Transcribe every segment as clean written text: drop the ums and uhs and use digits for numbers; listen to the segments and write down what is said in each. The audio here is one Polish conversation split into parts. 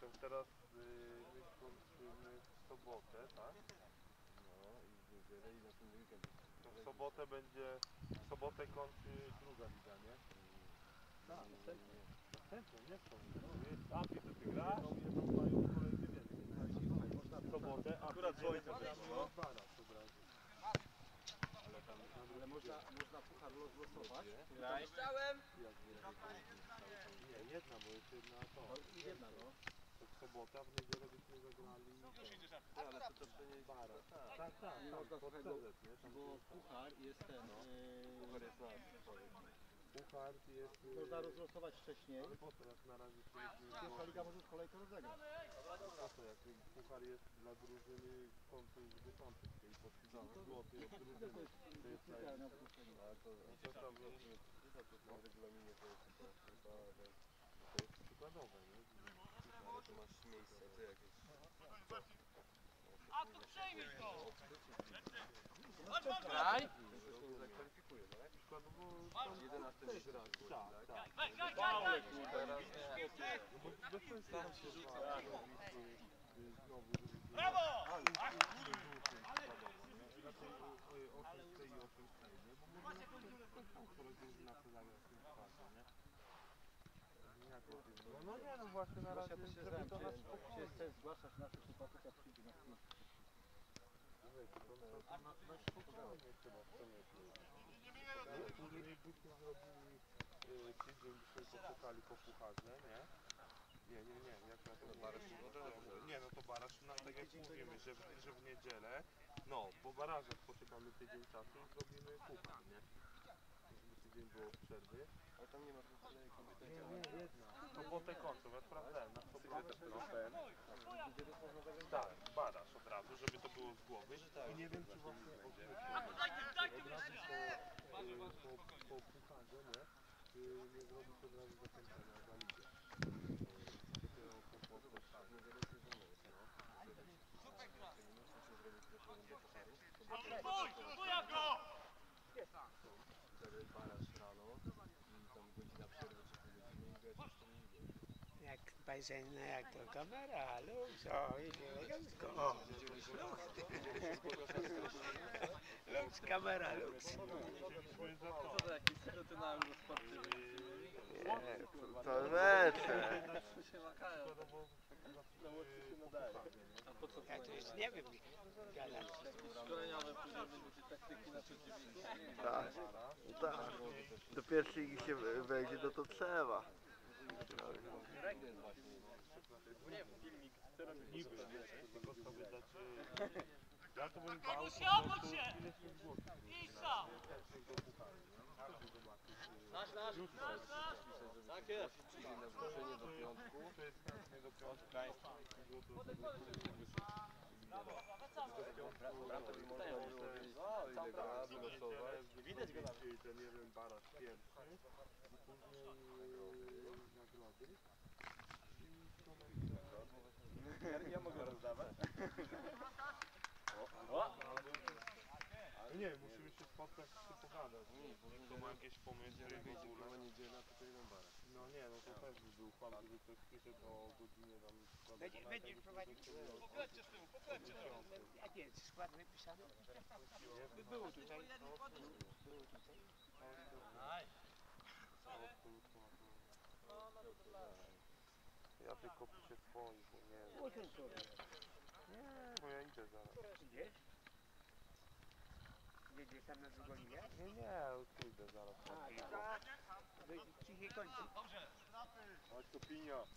to teraz my kończymy w sobotę, tak? No i w niedzielę i następny weekend. To w sobotę będzie, w sobotę kończy druga liga, nie? Tak, następnie. Następną, nie w tą. A ty to ty grasz? Jedną mają kolejkę więcej. Można W sobotę, akurat dzwonić od razu. Ale można puchar losować. Chciałem! Nie, jedna, bo jest jedna to. Jedna, no. To w sobotę, a w niedzielę byśmy zagrali Ale to nie jest bara. Tak, tak. Nie można pod tego, CZ, nie? Tam bo puchar jest ten. Puchar jest nasz. puchar jest... Można rozlosować wcześniej. Ale po to, jak na razie się nie... Pierwsza liga może w kolejkę rozegrać. Po to, jak puchar jest dla drużyny końców dziesiątych, czyli podpisany złoty od drużyny. To jest Ale to co tam w regulaminie to jest to jest przykładowe, nie? ale tu masz miejsce, ty jakieś. A tu przejmij to! Graj! To nie zakwalifikuje, tak? Przykładowo... 11 raz głosi, Tak, tak? tak. Gaj! Teraz nie. Bo bez sensu tam się rzuca. Znowu... Brawo! Raczej 8 i 8 nie? Bo może które drużyna chce zagrać w tym składzie, nie? No nie, no właśnie na razie, żeby to nas Się chce zgłaszać naszych chłopaków, jak przyjdzie na chwilę. na spokojnie chyba w to myśli. Później byśmy zrobili tydzień, byśmy poszukali po pucharze, nie? Nie, jak na to baraż nie, no to baraż, no, tak jak mówimy, że w niedzielę, no, po barażach poczekamy tydzień czasu i zrobimy puchar, nie? Żeby tydzień było przerwy. Ale tam nie ma żadnej kompetencji. Nie, jedna. Sobotę kończą, ja sprawdzałem, na sobotę ten. Tak, baraż od razu, żeby to było z głowy. I nie wiem, czy właśnie od razu po pucharze, nie? Czy nie zrobić od razu zakończenia za ligę. Dopiero po Zagrać baraż rano i tam godzina przerwy czy pół godziny i grać jeszcze nie idzie. Jak patrzeć jak to kamera, luz, o, idzie elegancko, o, luz, kamera, luz. Co to jakiś rutynowy sporty? To lepsze. się makają. A po co Ja to już nie wiem, gadać. szkoleniowe później będzie taktyki na przeciwnika? Tak, tak. Do pierwszej ligi się wejdzie, no to trzeba. niby, tylko sobie dać... Ja to bym bał, Się obudź się! Idź sam! Nasz! Tak jest! Przyjdzie na zgłoszenie do piątku. to jest chętnie do piątka. Bratem można było wiedzieć, ile gra, wylosować. Widać go nawet. Czyli ten jeden baraż pierwszy i później nagrody. Ja mogę rozdawać. Ale nie, musimy się spotkać i pogadać. To ma jakieś pomysły w ogóle. Była niedziela, to jeden baraż. No nie, no to też by był fakt, żeby ktoś przyszedł o godzinie tam... Będziesz prowadził? Poklećcie z tyłu, poklećcie teraz! Jak jest, skład wypisany? Było tutaj. Ja tylko piszę swoich, bo nie... Usiądź sobie. Nie, bo ja idę zaraz. Idziesz? Jedziesz tam na drugą linię? Nie, już idę zaraz. A, tak. Cichej kończy. Chodź tu, Pinio.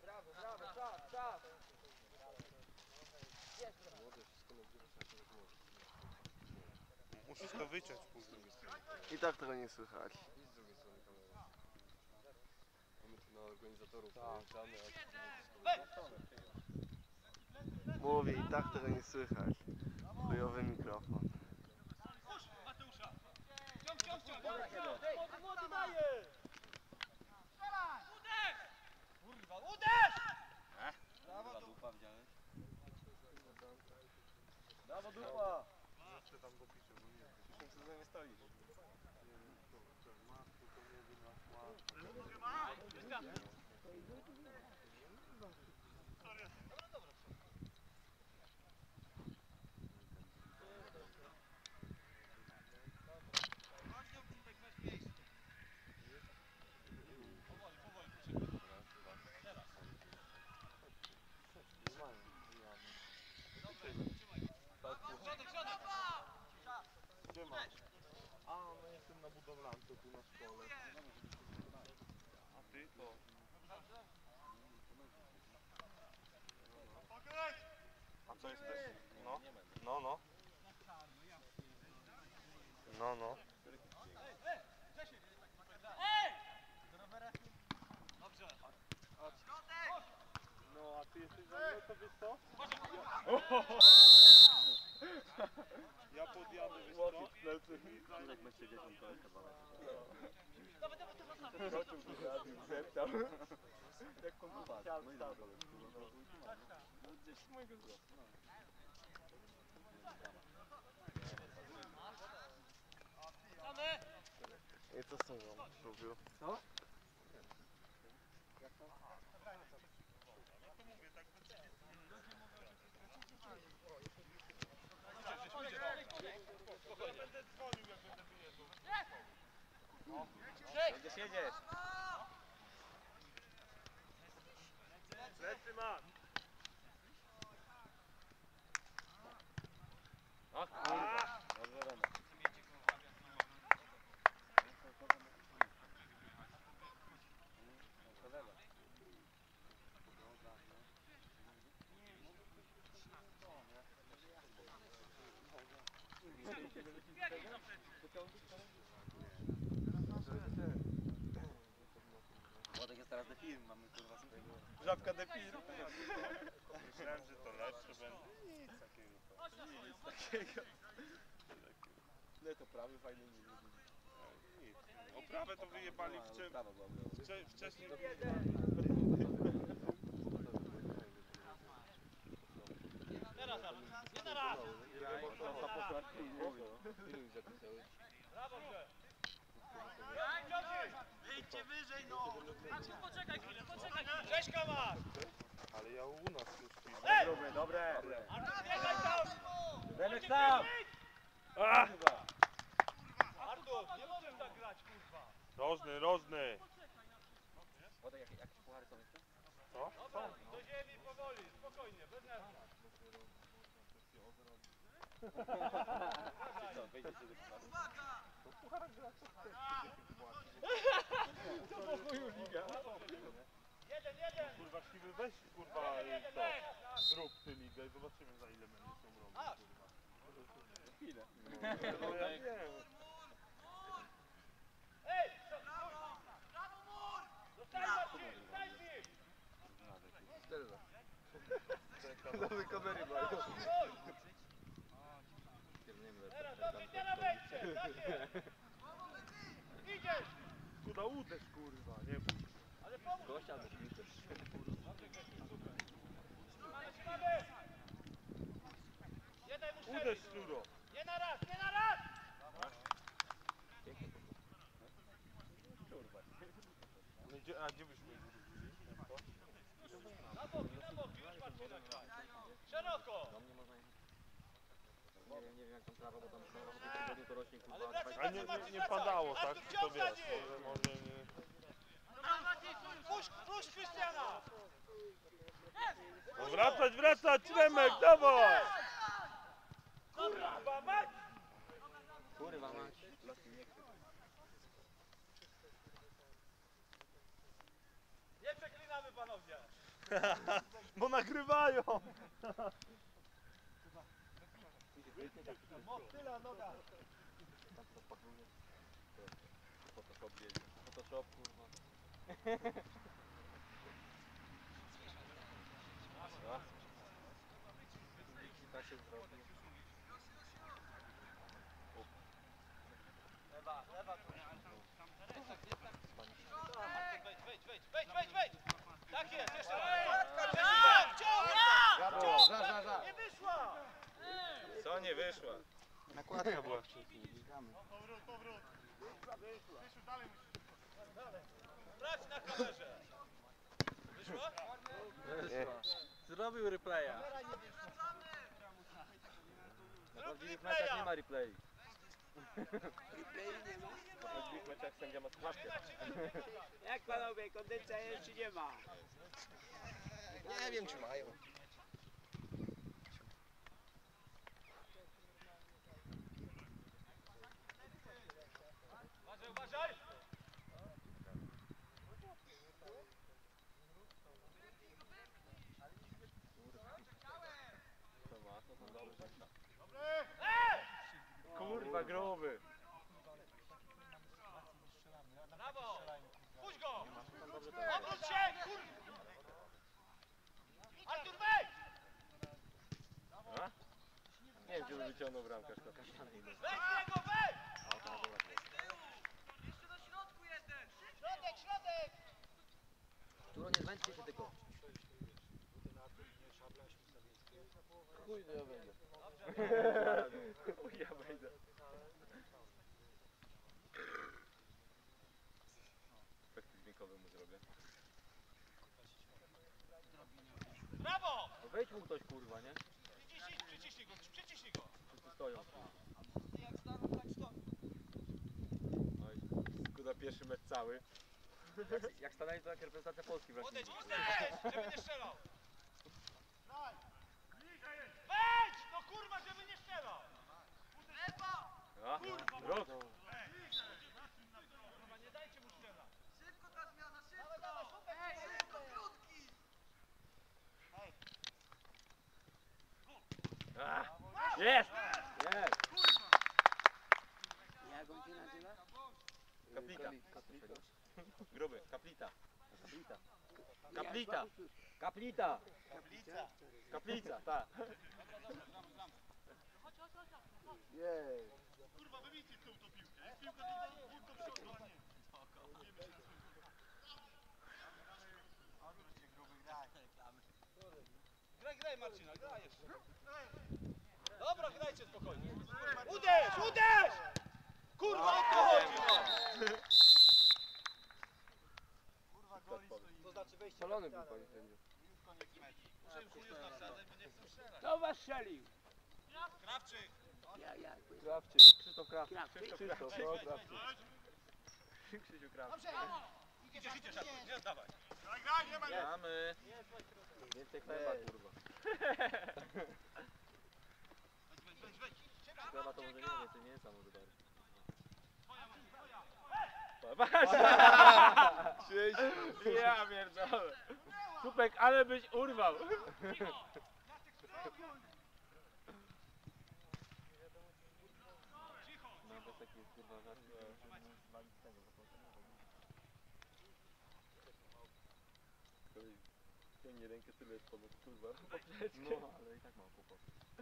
Młode wszystko nagrywa, trzeba się rozmówić. Musisz to wyciąć później. I tak tego nie słychać. I z drugiej strony kamery. Mamy tu na organizatorów Tak. naliczamy, a tu Mówię, i tak tego nie słychać. Chujowy mikrofon. Młody daje! Kurwa, uderz! Brawo dupa wziąłeś. Brawo dupa! Jeszcze tam dopiszę, bo nie wiem. Czym ty nie stoisz? Masz, tylko nie wiem, masz. na budowlance tu na szkole. A ty to... A co jesteś? No, no, no. No, no. No, a ty jesteś za mnie, to wiesz co? Ja podjadę, wiesz co? Jak my się dzieciom to jest chyba Jak komputer gdzieś z mojego wzrostu. I co z tym robił? Co? Jedziesz, jedziesz. Lecy man! Ach, kurwa. Dobrze, Romek. Władek jest teraz de film, mamy kurwa swojego. Żabka de pir. Myślałem, że to lepsze będzie. Nic takiego. Nic takiego. No to prawy fajnie nie zrobili. Nic. Oprawę to wyjebali w czym? Prawa była Wcześniej... Teraz, nie na raz! Ilu ich zapisały? Wyjdźcie wyżej, no! Poczekaj chwilę, poczekaj chwilę! Cześć, Kamar! Ale ja u nas już piszę. Dobre, dobre. Artur, biegaj tam! Remek tam! Artur, nie możesz tak grać, kurwa! Rożny, rożny! Władek, jakieś puchary są jeszcze? Co? Dobra, do ziemi powoli, spokojnie, bez nerwów. Co, wejdzie sobie do Jeden! Kurwa, siwy weź, kurwa, to. Zrób ty ligę i zobaczymy za ile będziesz ją robił, kurwa. chwilę. No ja wiem. Ej! Brawo, mur! Zostań Marcin, stań z nim! Nowy kamery mają. Teraz, do Witera wejdźcie, tak jest! Idziesz! Kuda uderz, kurwa, nie bój się. Ale pomóż! Gościa do śmiszy. Trzymamy! Nie daj mu Uderz, strzelić! Szczuro. Nie na raz, nie na raz! No gdzie, a gdzie byśmy ich wrócili? Na boki, już Marcina graj! Szeroko! Do mnie można jechać. Nie wiem jak tam prawo, bo tam samochody w tygodniu to rośnie kurwa. Ale wracaj, A nie padało, tak? To wiesz, może nie... Puść Krystiana! No wracać, Remek, dawaj! Kurwa mać! Kurwa mać. Nie przeklinamy, panowie! Bo nagrywają! Tyle noga! Tak to pakuje. Photoshop jedzie. Photoshop kurwa. Tak się zrobi. Lewa tu. Wejdź! Tak jest, jeszcze raz! Ciąg! Nie wyszła! Co nie wyszła? Nakładka była wcześniej. Biegamy. Powrót. Sprawdź na kamerze! Wyszła? Zrobił replaya. Na prawdziwych meczach nie ma replay. Na prawdziwych meczach sędzia ma słuchawkę. Jak panowie, kondycja jest czy nie ma? Nie wiem czy mają. Kurwa, gruby. Brawo! Puść go! Obróć się! Kurwa! Artur, wejdź! A? Nie wiem, czy by wyciągnął bramkę. Wejdź z niego, wejdź! Jeszcze na środku jeden! Środek, środek! Turo, nie zmęczcie się tylko. Chuj, no ja wejdę. Chuj, ja wejdę. Efekty dźwiękowe mu zrobię. Brawo! No wejdź mu ktoś, kurwa, nie? Przyciśnij go, przyciśnij go! Wszyscy stoją. Jak staną, tak stoją. Oj, skuda pierwszy mecz cały. Jak stanęli, to jak reprezentacja Polski w Odejdź, rankingu. odejdź! Żeby nie strzelał! Wejdź! No kurwa, żeby nie strzelał! A? Rok! Kurwa, nie dajcie mu strzelać! Szybko ta zmiana, szybko! Szybko, krótki! A! Jest! Jest! Jak on się nazywa? Kaplita. Gruby, kaplita. Kaplita. Kaplita. Kaplica! Kaplica, tak. Jej. Kurwa, wybijcie tą piłkę! Jest piłka tylko do przodu, a nie! Graj Marcina, graj jeszcze! Dobra, grajcie spokojnie! Uderz, uderz! Kurwa, o to chodzi! Kurwa, goli stoi. To znaczy wejście. Palony był pani sędzia. Już koniec meczu. Muszę już chuju wsadzać, bo nie chcę strzelać. Kto was strzelił? Krawczyk! Ja. Krawczyk. Krzysztof Krawczyk. Krzysztof, no Krawczyk. Krzysiu Krawczyk. Idziesz, Artur, nie oddawaj. Graj, nie ma Mamy. Więcej chleba, kurwa. Wejdź. Chleba to może nie, więcej mięsa może dać. Ja pierdolę. Supek, ale byś urwał. No to taki jest kurwa żart. Ciągnie rękę, tyle jest ponad, kurwa. No, ale i tak mam kłopot.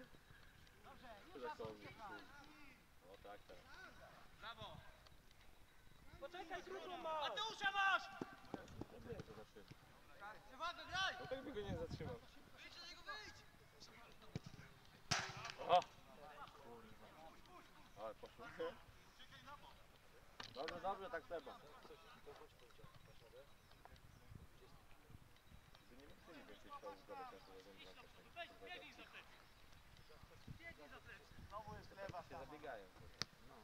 O tak, tak. Brawo! Poczekaj, krótko ma! Mateusza masz! Dobrze, to zatrzymam. Uwaga, graj! No tak by go nie zatrzymał. O! Kurwa. Ale poszło. Dobrze, tak trzeba. By nie musieli więcej strzałów zdawać na tyle, żeby Weź, biegnij za plecy! Biegnij za plecy! Znowu jest lewa się zabiegają. No.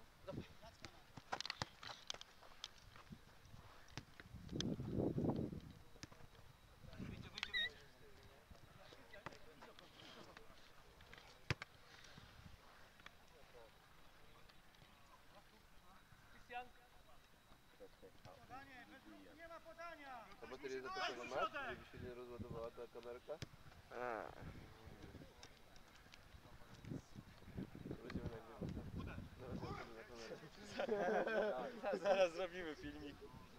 Nie ma podania! A bateria zapasowa masz, żeby się nie rozładowała ta kamerka? Będziemy nagrywać. Zaraz zrobimy filmik.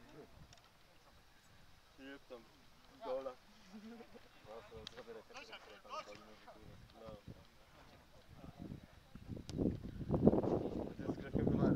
Jest tam dola. No to zrobię reklamę. No. To jest Grzesiu Gumara.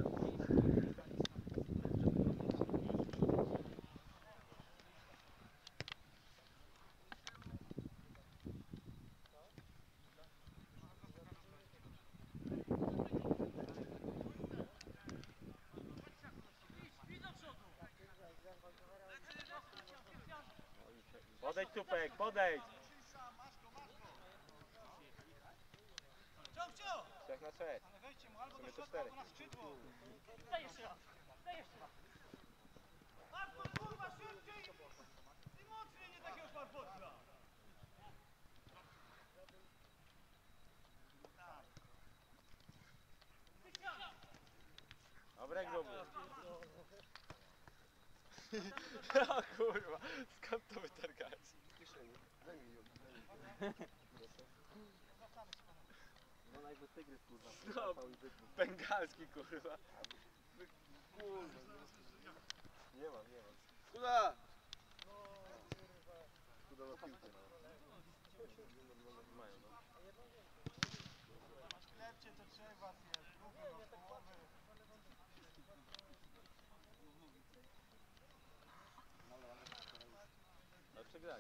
Podejdź Supek, podejdź! Ciąg! 3 na 6. Ale wejdźcie mu albo W sumie do to środka, 4. albo na skrzydło! Daj jeszcze raz! Artur, kurwa, szybciej! Ty mocniej, nie takiego farfotra! Dobre gruby. O kurwa, skąd to wytargać? tygrys kurwa. No, bengalski kurwa. Kurwa. Nie mam. Kuda! Kuda na piłkę. Mają, no. Lepcie to trzeba zjeść. Lubię na połowę. Ale przegrali.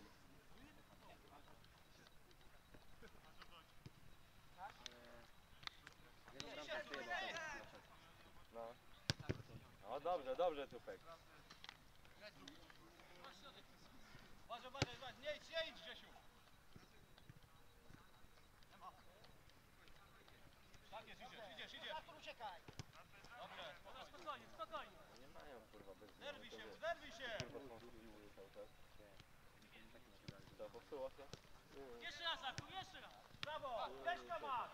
No. No dobrze Tupek. Uważaj, nie idź Grzesiu. Tak jest, idziesz. Uciekaj. Dobrze, spokojnie. Nie mają kurwa bez Zerwij się. Kurwa są siły cały czas. To popsuło się? Jeszcze raz, Artur, jeszcze raz. Brawo, też to masz.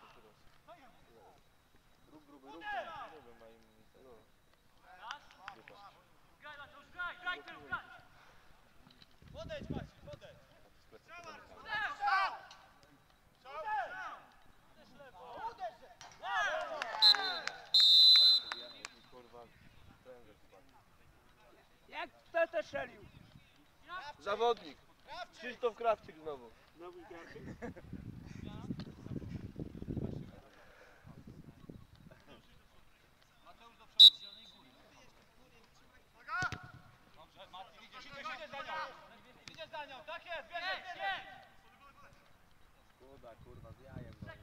Gruby ma im... No. Graj, Mateusz, graj, graj. Podejdź, Maciej, podejdź. Kurwa, prędzej spadł. Jak kto to strzelił? Zawodnik. Krzysztof Krawczyk znowu. Znowu Krawczyk? Mateusz do przodu, z zielonej góry. Dobrze, Mati, idziesz za nią, tak jest, bierz! Szkoda, kurwa, z jajem do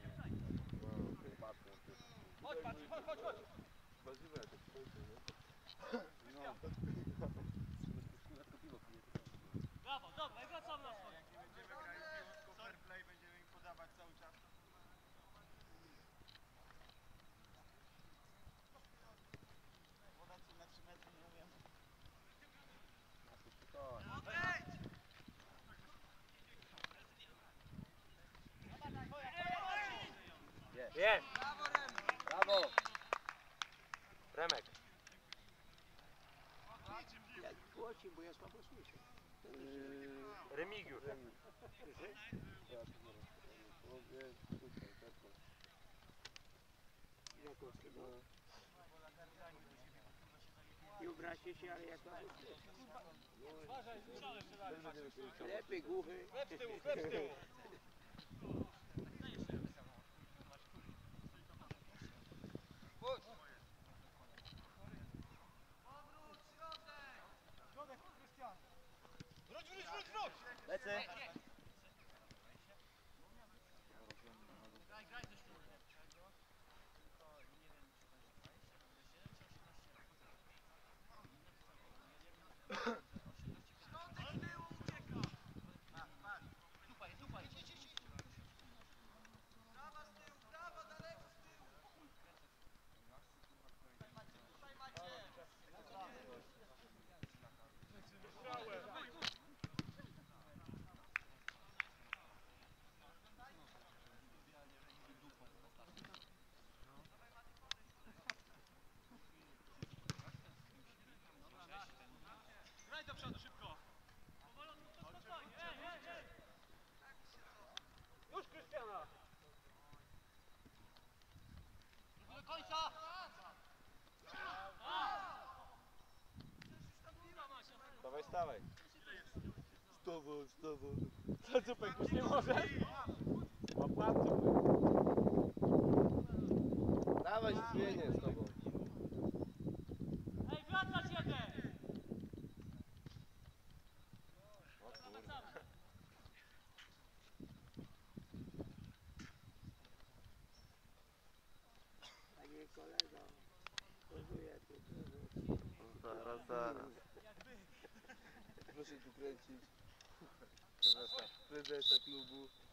Chodź, Mati, chodź. Warzywę to przejdzie, nie? No. Brawo, dobra, i wracamy na swoje. Jak nie będziemy grali w fair play, będziemy im podawać cały czas. Podać na 3 metry, nie wiem. Jest! Brawo! Remek. Jak głosi, bo ja słabo słyszę. Remigiusz. Jakowskiego. Nie obraźcie się, ale ja słabo słyszę. Uważaj, słyszałem jeszcze raz. Lepiej głuchy. Chleb z tyłu. Wróć! Lecę. Graj do przodu, szybko. Spokojnie, ej. Już, Krystiana. Do końca. Stawaj. Stawaj. Co Cupek, już nie możesz? Łapam Cupek. Dawaj, zmienię z tobą. Ej, wracać jeden. O kurwa. Panie kolego, próbuję tu. Zaraz. Proszę tu kręcić. Prezesa klubu.